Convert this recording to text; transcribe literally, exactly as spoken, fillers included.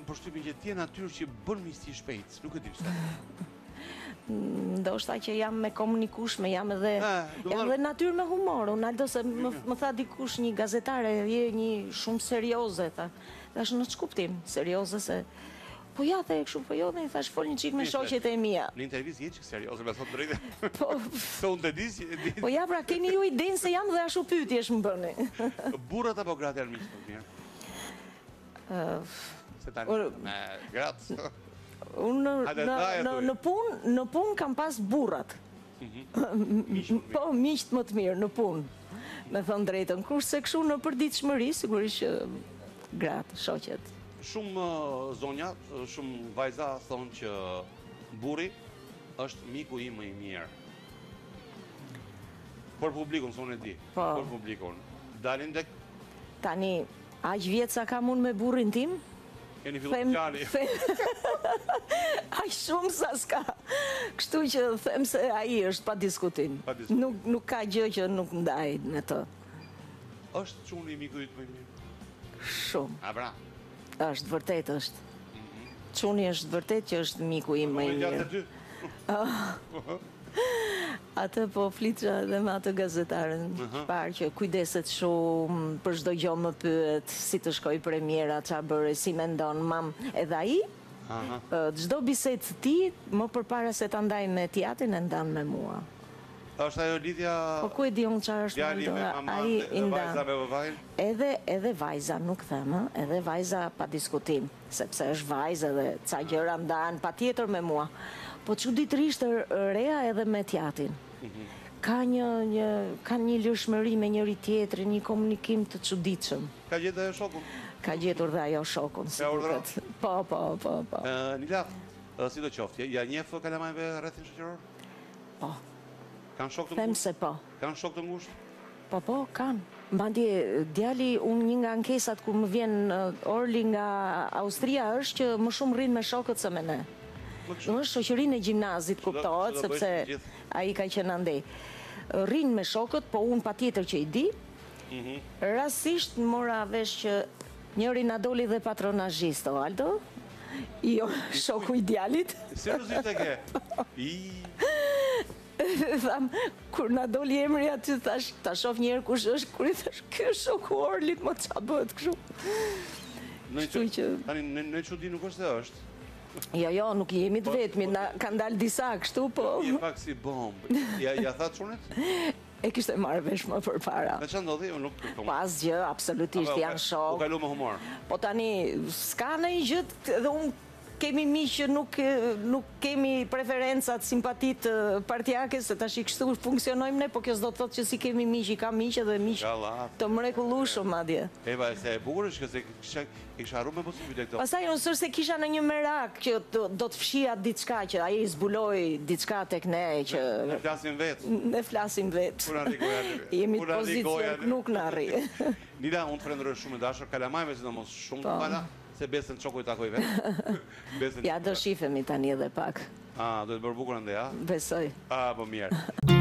përshtypjen që ti je natyrë që bën miqësi shpejt, nuk e di pse. Ndoshta që jam me komunikueshme, jam edhe jam edhe natyrë me humor. Unë Aldo se më, më tha dikush një gazetare, je një shumë serioze, tha. Tash në ç'kuptim, serioze se po ja the kështu, po jo, dhe i thash fol një çik me shoqet e mia. Në intervistë je çik serioze, me thotë drejtë. Po, se unë të di si. Po ja pra keni ju idenë se jam dhe ashtu pyetjesh më bëni. Burrat apo gratë janë miq të mirë? Se tani me gratë. Unë në punë, në punë kam pas burrat. Po, miqt më të mirë në punë. Me thënë drejtën, kurse kështu në përditshmëri, sigurisht që gratë, shoqet. Shumë zonja, shumë vajza thonë që burri është miku im më i mirë. Për publikun, s'unë e di. Për publikun. Dalin tek... Tani, aq vjetë sa kam unë me burrin tim? Keni fillu qali. Aq shumë sa s'ka. Kështu që them se ai është pa diskutim. Nuk ka gjë që nuk ndaj në të. Është çuni miku yt më i mirë? Shumë. A pra? Është vërtet është. Çuni është vërtet që është miku im më i mirë. Atë po flitra dhe me atë gazetaren, parë që kujdeset shumë, për çdo gjë më pyet, si të shkoj premiera, ç'a bëre, si mendon, mam, edhe ai, çdo bisedë të tij, më përpara se ta ndaj me teatrin, e ndan me mua. Është ajo lidhja... Po ku e di unë çfarë është djali me maman dhe vajza me babajin? Edhe, edhe vajza, nuk them, edhe vajza pa diskutim, sepse është vajza dhe ca gjëra ndahen patjetër me mua. Po çuditërisht reja edhe me teatrin. Ka një, një, ka një lëshmëri me njëri tjetrin, një komunikim të çuditshëm. Ka gjetur ajo shokun? Ka gjetur dhe ajo shokun. Ka urdhëruar? Po, po, po, po. Nila, si do qoftë, ja njeh kalamajve rrethin shoqëror? Po. Kanë shok të ngushtë? Them se po. Kanë shok të ngushtë? Po, po, kanë. Mbandje, djali, unë një nga ankesat ku më vjen Orli nga Austria është që më shumë rrin me shokët se me ne. Në është shoqërinë e gjimnazit, kuptohet, sepse ai ka qenë andej. Rrin me shokët, po unë patjetër që i di. Rastisht mora vesh që njëri na doli dhe patronazhist, o Aldo. Jo, shoku i djalit. Seriozisht e ke? I... Tham, kur na doli emri aty, thash, ta shoh njerë kush është, kur i thash, kjo është shoku Orlit, më qa bëhet kështu. Tani, në çudi nuk është e është. Jo, jo, nuk jemi të vetmi, ka ndalë disa kështu, po... Je pak si bombë. Ja tha çunit? E kishte marrë vesh më përpara. Me çfarë ndodhi? Nuk kuptoj. Pas gjë, absolutisht janë shok. U kalu me humor. Po tani, s'ka ndonjë gjë, edhe unë kemi miq që nuk nuk kemi preferencat, simpatit partijake, se tash i kështu funksionojmë ne, po kjo s'do të thotë që si kemi miq, i kam miq edhe miq të mrekullueshëm madje. Eva, se e bukur është se kisha kisha harruar me possibilitet këto. Pastaj unë sërse kisha në një merak që do të fshija diçka që ai zbuloi diçka tek ne që ne flasim vet. Ne flasim vet. Kur arrigoj aty. Jemi në pozicion nuk na arri. Nila, unë të falenderoj shumë e dashur, kalamajve sidomos shumë të fala. Se besën çoku i takoj vetë. Ja, do shifemi tani edhe pak. A, do të bërë bukur ende, a? Besoj. A, po mirë.